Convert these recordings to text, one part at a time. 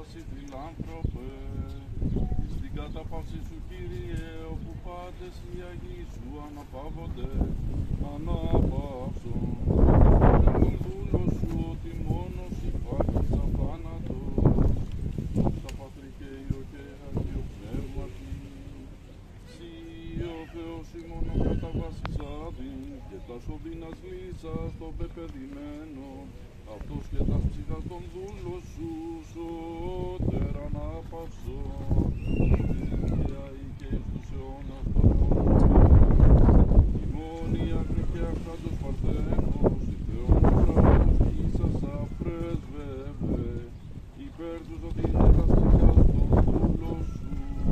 κατάβαση φιλάνθρωπε, στην κατάπαυση σου Κύριε, όπου πάντες οι Αγίοι σου αναπαύονται, αναπαύσον. Τον δούλο σου ότι μόνος υπάρχεις αθάνατος, δόξα Πατρί και Υιό και Αγίο Πνεύματι, Συ ο Θεός ημών ο καταβάσεις άδειν, και τα σωδίνας λύσας των πεπαιδημένων, αυτός και τα ψυχάς των δούλων σου σώτερα ανάπαυσον, και εις τους αιώνας των αιώνων. Ημών η άκρη και αχράντος Παρθένος, η Θεόν ουρανός κι ίσας απρέσβευε, υπέρ τους ότι είναι τα ψυχάς των δούλων σου.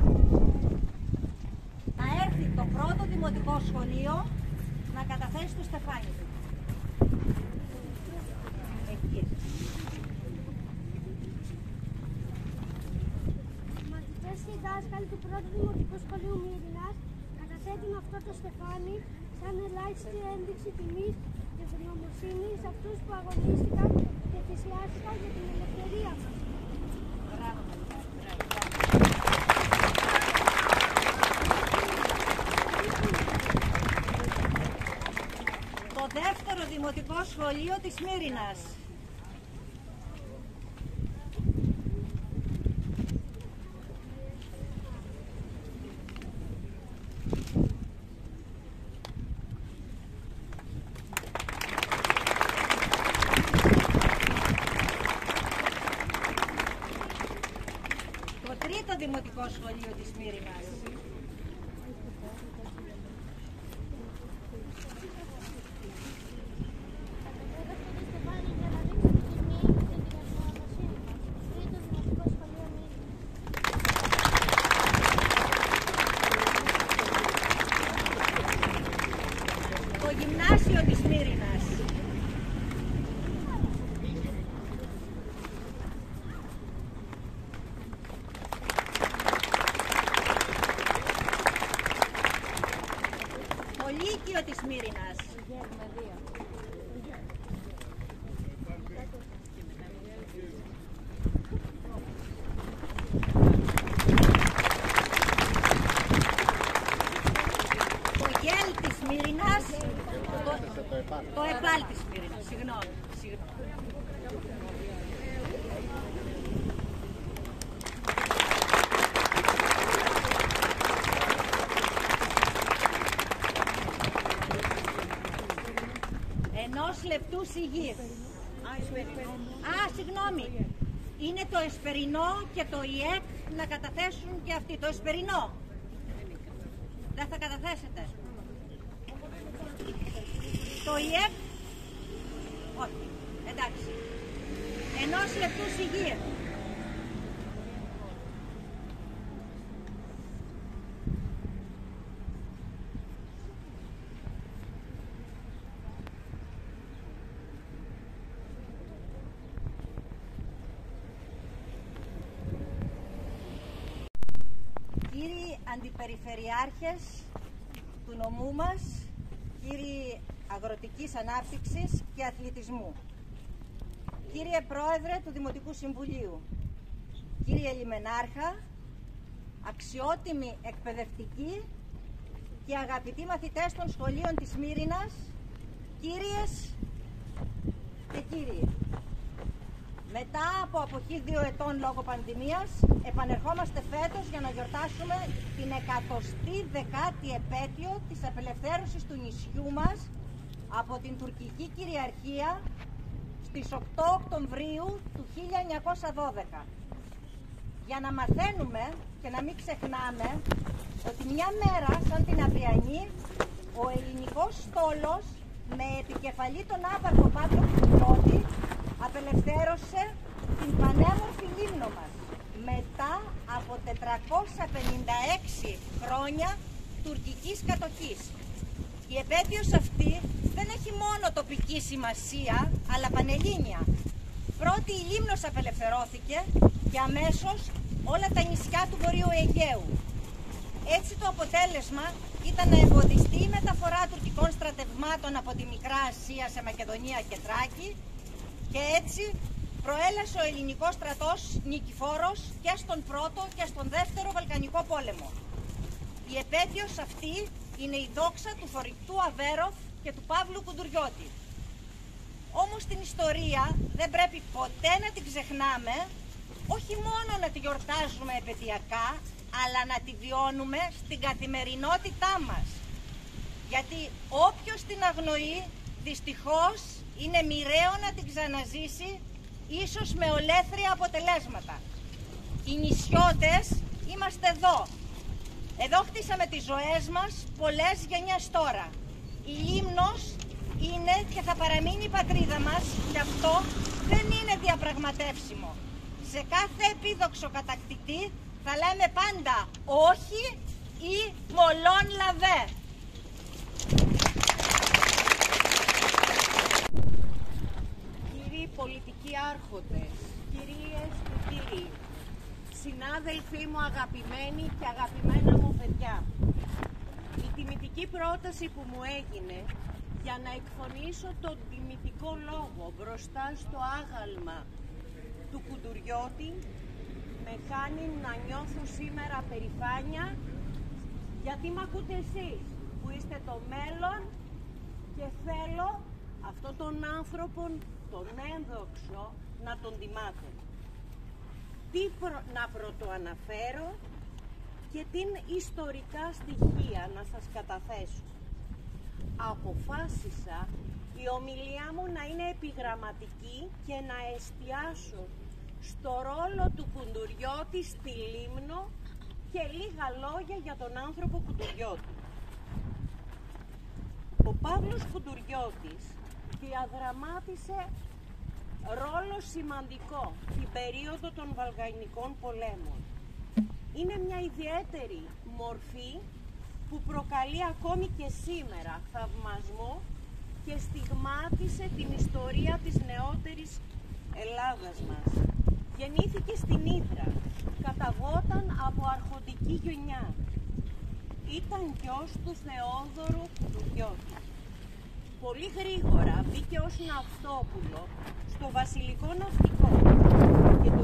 Να έρθει το πρώτο δημοτικό σχολείο να καταθέσει το στεφάνι του. Μαθητές και δάσκαλοι του πρώτου δημοτικού σχολείου Μύρινας καταθέτουν αυτό το στεφάνι σαν ελάχιστη ένδειξη τιμής και ευγνωμοσύνης σε αυτούς που αγωνίστηκαν και θυσιάστηκαν για την ελευθερία μας. Το δεύτερο δημοτικό σχολείο της Μύρινας. Το τρίτο δημοτικό σχολείο της Μύρινας. Το γυμνάσιο της Μύρινας. Το λύκειο της Μύρινας. Το γέλ της Μύρινας. Το ΕΠΑΛ της Μύρινας. Συγγνώμη. Ενός λεπτού σιγής. Συγγνώμη. Είναι το Εσπερινό και το ΙΕΚ να καταθέσουν και αυτοί. Το Εσπερινό. Δεν θα καταθέσετε. Το ΙΕΚ. Όχι. Εντάξει. Ενός λεπτού σιγής. Κύριοι Αντιπεριφερειάρχες του νομού μας, κύριοι Αγροτικής Ανάπτυξης και Αθλητισμού, κύριε Πρόεδρε του Δημοτικού Συμβουλίου, κύριε Λιμενάρχα, αξιότιμοι εκπαιδευτικοί και αγαπητοί μαθητές των σχολείων της Μύρινας, κύριες και κύριοι. Μετά από αποχή 2 ετών λόγω πανδημίας, επανερχόμαστε φέτος για να γιορτάσουμε την 110η επέτειο της απελευθέρωσης του νησιού μας από την τουρκική κυριαρχία στις 8 Οκτωβρίου του 1912. Για να μαθαίνουμε και να μην ξεχνάμε ότι μια μέρα σαν την αυριανή, ο ελληνικός στόλος με επικεφαλή τον άπαρχο Παύλο Κουτρότη απελευθέρωσε την πανέμορφη Λίμνο μας μετά από 456 χρόνια τουρκικής κατοχής. Η επέτειος αυτή δεν έχει μόνο τοπική σημασία, αλλά πανελλήνια. Πρώτη η Λίμνος απελευθερώθηκε και αμέσως όλα τα νησιά του Βορείου Αιγαίου. Έτσι το αποτέλεσμα ήταν να εμποδιστεί η μεταφορά τουρκικών στρατευμάτων από τη Μικρά Ασία σε Μακεδονία και Θράκη και έτσι προέλασε ο ελληνικός στρατός νικηφόρος και στον πρώτο και στον δεύτερο Βαλκανικό πόλεμο. Η επέτειος αυτή είναι η δόξα του θωρηκτού Αβέροφ και του Παύλου Κουντουριώτη. Όμως την ιστορία δεν πρέπει ποτέ να την ξεχνάμε, όχι μόνο να τη γιορτάζουμε επαιτειακά, αλλά να τη βιώνουμε στην καθημερινότητά μας. Γιατί όποιος την αγνοεί, δυστυχώς είναι μοιραίο να την ξαναζήσει, ίσως με ολέθρια αποτελέσματα. Οι νησιώτες είμαστε εδώ. Εδώ χτίσαμε τις ζωές μας πολλές γενιές τώρα. Η Λίμνος είναι και θα παραμείνει η πατρίδα μας και αυτό δεν είναι διαπραγματεύσιμο. Σε κάθε επίδοξο κατακτητή θα λέμε πάντα όχι ή μολόν λαβέ. Κύριοι πολιτικοί άρχοντες, κυρίες και κύριοι, συνάδελφοί μου αγαπημένοι και αγαπημένα μου παιδιά, η τιμητική πρόταση που μου έγινε για να εκφωνήσω τον τιμητικό λόγο μπροστά στο άγαλμα του Κουντουριώτη με κάνει να νιώθω σήμερα περηφάνεια, γιατί μ' ακούτε εσείς που είστε το μέλλον και θέλω αυτόν τον άνθρωπο, τον ένδοξο, να τον τιμάτε. Να πρωτοαναφέρω και την ιστορικά στοιχεία να σας καταθέσω. Αποφάσισα η ομιλία μου να είναι επιγραμματική και να εστιάσω στο ρόλο του Κουντουριώτη στη Λίμνο και λίγα λόγια για τον άνθρωπο Κουντουριώτη. Ο Παύλος Κουντουριώτης διαδραμάτισε ρόλο σημαντικό την περίοδο των Βαλκανικών πολέμων. Είναι μια ιδιαίτερη μορφή που προκαλεί ακόμη και σήμερα θαυμασμό και στιγμάτισε την ιστορία της νεότερης Ελλάδας μας. Γεννήθηκε στην Ύδρα, καταγόταν από αρχοντική γενιά. Ήταν γιος του Θεόδωρου Κουντουριώτη. Πολύ γρήγορα μπήκε ως ναυτόπουλο στο βασιλικό ναυτικό και το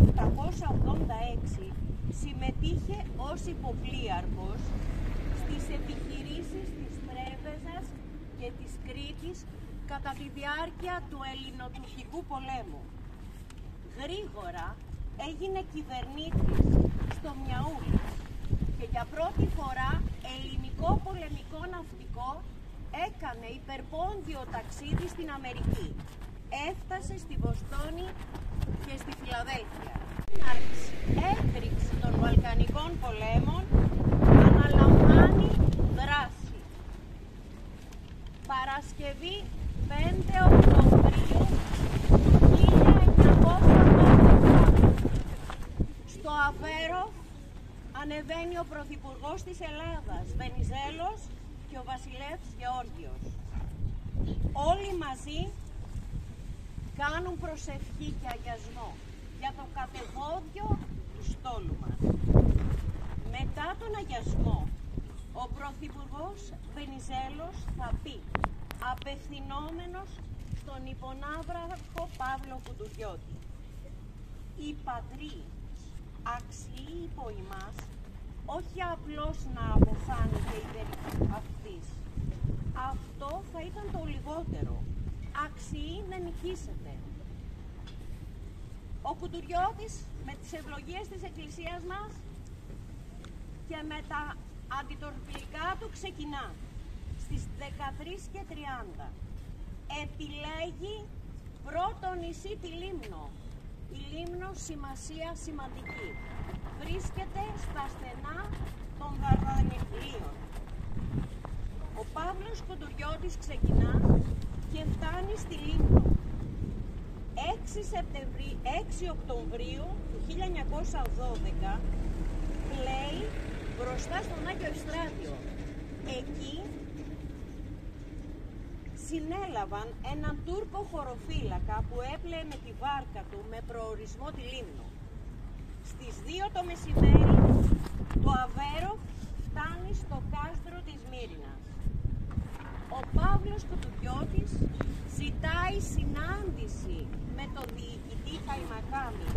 1886 συμμετείχε ως υποπλοίαρχος στις επιχειρήσεις της Πρέβεζας και της Κρήτης κατά τη διάρκεια του Ελληνοτουρκικού πολέμου. Γρήγορα έγινε κυβερνήτης στο Μιαούλης και για πρώτη φορά ελληνικό πολεμικό ναυτικό έκανε υπερπόντιο ταξίδι στην Αμερική. Έφτασε στη Βοστόνη και στη Φιλαδέλφια. Έκρηξη των Βαλκανικών πολέμων αναλαμβάνει δράση. Παρασκευή 5 Οκτωβρίου 1912 στο Αβέροφ ανεβαίνει ο Πρωθυπουργός της Ελλάδας, Βενιζέλος, και ο βασιλεύς Γεώργιος. Όλοι μαζί κάνουν προσευχή και αγιασμό για το κατεβόδιο του στόλου μας. Μετά τον αγιασμό, ο Πρωθυπουργός Βενιζέλος θα πει, απευθυνόμενος στον υπονάβραχο Παύλο Κουντουριώτη: «Η πατρί αξιεί υπό ημάς όχι απλώς να αποθάνεται υπέρ αυτής. Αυτό θα ήταν το λιγότερο. Αξιεί να νικήσετε». Ο Κουντουριώτης με τις ευλογίες της Εκκλησίας μας και με τα αντιτορπιλικά του ξεκινά στις 13:30. Επιλέγει πρώτο νησί τη Λίμνο. Η Λίμνος σημασία σημαντική. Βρίσκεται στα στενά των Δαρδανηφλίων. Ο Παύλος Κουντουριώτης ξεκινά και φτάνει στη Λίμνο. 6 Οκτωβρίου του 1912 πλέει μπροστά στον Άγιο Ευστράτιο. Εκεί συνέλαβαν έναν Τούρκο χωροφύλακα που έπλεε με τη βάρκα του με προορισμό τη Λίμνο. Στις 2 το μεσημέρι το Αβέροφ φτάνει στο κάστρο της Μύρινας. ο Παύλος Κουτουριώτης ζητάει συνάντηση με τον διοικητή Καϊμακάμη.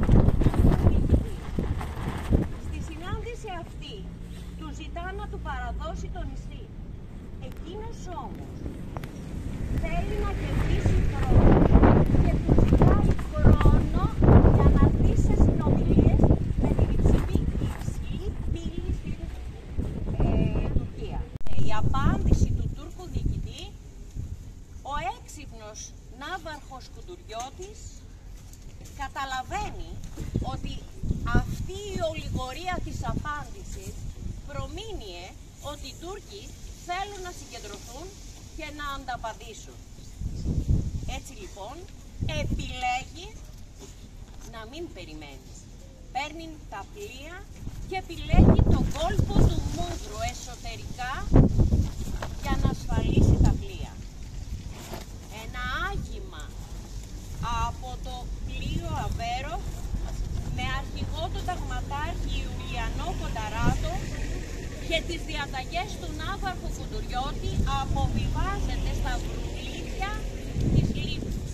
Στη συνάντηση αυτή του ζητά να του παραδώσει το νησί. Εκείνος όμως θέλει να κερδίσει χρόνο και του ζητάει χρόνο για να δει σε συνομιλίες με την υψηλή πύλη στην Τουρκία. Η απάντηση του Τούρκου διοικητή, ο έξυπνος ναύαρχος Κουντουριώτης καταλαβαίνει ότι αυτή η ολιγορία της απάντησης προμήνυε ότι οι Τούρκοι θέλουν να συγκεντρωθούν και να ανταπαντήσουν. Έτσι λοιπόν επιλέγει να μην περιμένει. Παίρνει τα πλοία και επιλέγει τον κόλπο του Μούδρου εσωτερικά για να ασφαλίσει τα πλοία. Ένα άγημα από το πλοίο Αβέρο με αρχηγό τον ταγματάρχη Ιουλιανό Κονταράτο και τις διαταγές του ναύαρχου Κουντουριώτη αποβιβάζεται στα βρουλίδια της λίμνης.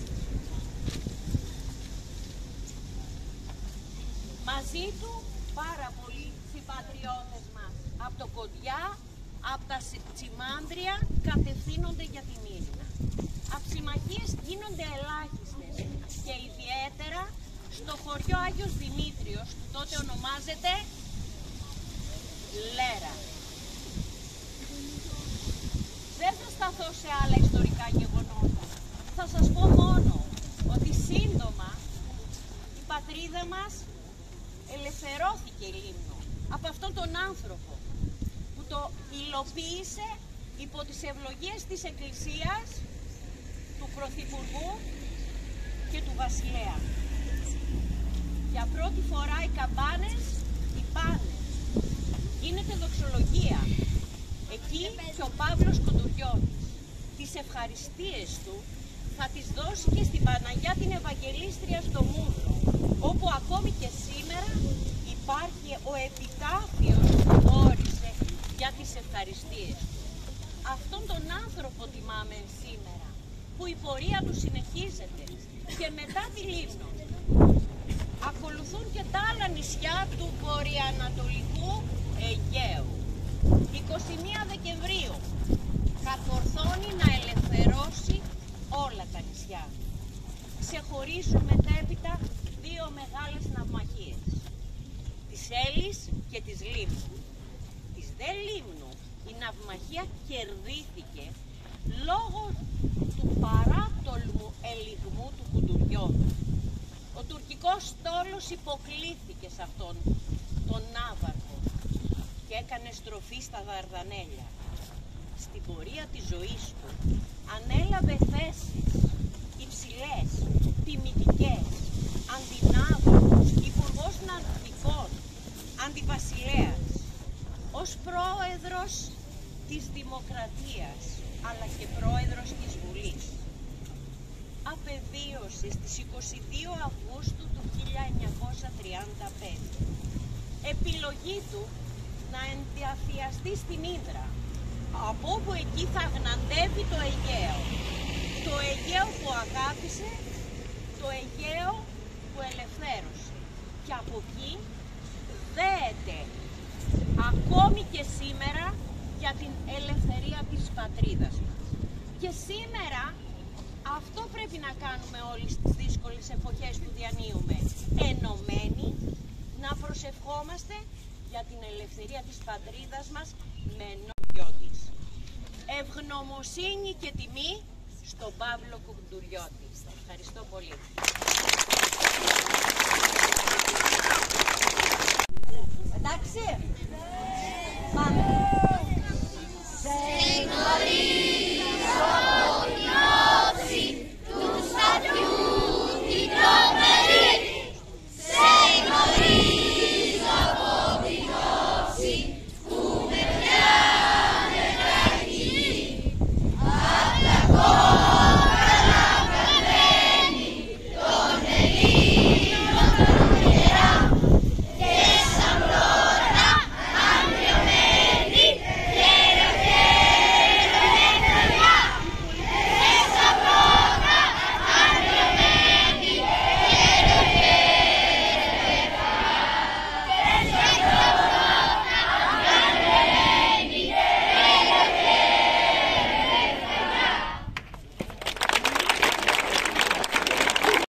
Μαζί του πάρα πολλοί συμπατριώτες μας από το Κοντιά, από τα Τσιμάνδρια κατευθύνονται για τη Μύρινα. Αψιμαχίες γίνονται ελάχιστες και ιδιαίτερα στο χωριό Άγιος Δημήτριος, που τότε ονομάζεται Λέρα. Δεν θα σταθώ σε άλλα ιστορικά γεγονότα. Θα σας πω μόνο ότι σύντομα η πατρίδα μας ελευθερώθηκε η Λίμνο από αυτόν τον άνθρωπο που το υλοποίησε υπό τις ευλογίες της Εκκλησίας, του Πρωθυπουργού και του Βασιλέα. Για πρώτη φορά οι καμπάνες υπάνε. Γίνεται δοξολογία. Εκεί και ο Παύλος Κουντουριώτης τις ευχαριστίες του θα τις δώσει και στην Παναγιά την Ευαγγελίστρια στο Μούδρο, όπου ακόμη και σήμερα υπάρχει ο επιτάφιος που όρισε για τις ευχαριστίες του. Αυτόν τον άνθρωπο τιμάμε σήμερα, που η πορεία του συνεχίζεται και μετά τη Λίμνο. Ακολουθούν και τα άλλα νησιά του βορειοανατολικού Αιγαίου. 21 Δεκεμβρίου κατορθώνει να ελευθερώσει όλα τα νησιά. Ξεχωρίζουν μετέπειτα δύο μεγάλες ναυμαχίες, της Έλης και της Λίμνου. Της δε Λίμνου η ναυμαχία κερδίθηκε λόγω του παράτολμου ελιγμού του Κουντουριώτη. Ο τουρκικός στόλος υποκλήθηκε σε αυτόν τον ναύαρχο και έκανε στροφή στα Δαρδανέλια. Στην πορεία της ζωής του ανέλαβε θέσεις υψηλές, τιμητικές, αντιναύαρχος, υπουργός ναυτικών, αντιβασιλέας, ως πρόεδρος της Δημοκρατίας, αλλά και πρόεδρος της Βουλής. Απεβίωσε στις 22 Αυγούστου του 1935. Επιλογή του να ενταφιαστεί στην Ύδρα, από όπου εκεί θα γναντεύει το Αιγαίο. Το Αιγαίο που αγάπησε, το Αιγαίο που ελευθέρωσε. Και από εκεί δέεται ακόμη και σήμερα για την ελευθερία της πατρίδας μας. Και σήμερα αυτό πρέπει να κάνουμε όλοι στις δύσκολες εποχές που διανύουμε. Ενωμένοι να προσευχόμαστε για την ελευθερία της πατρίδας μας με Κουντουριώτης. Ευγνωμοσύνη και τιμή στον Παύλο Κουντουριώτη. Ευχαριστώ πολύ. Εντάξει.